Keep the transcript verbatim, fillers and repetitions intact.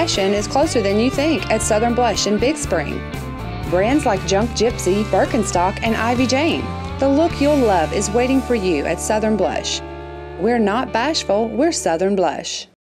fashion is closer than you think at Southern Blush in Big Spring. Brands like Junk Gypsy, Birkenstock, and Ivy Jane. The look you'll love is waiting for you at Southern Blush. We're not bashful, we're Southern Blush.